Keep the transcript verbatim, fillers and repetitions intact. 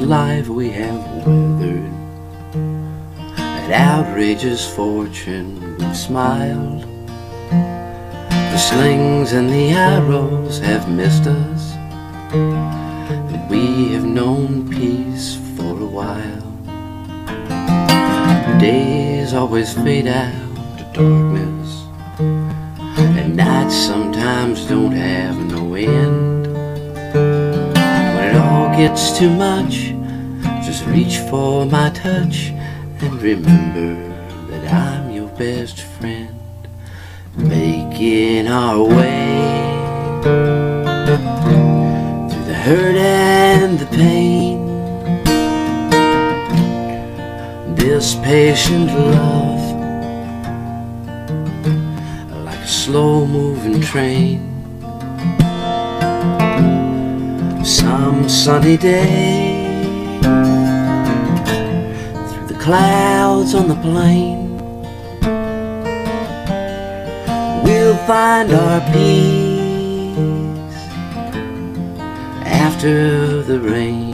life we have weathered, at outrageous fortune we've smiled. The slings and the arrows have missed us, and we have known peace for a while. Days always fade out to darkness, and nights sometimes don't have no end. When it all gets too much, just reach for my touch and remember that I'm your best friend. Making our way through the hurt and the pain, this patient love, like a slow-moving train. Some sunny day, through the clouds on the plain, we'll find our peace after the rain.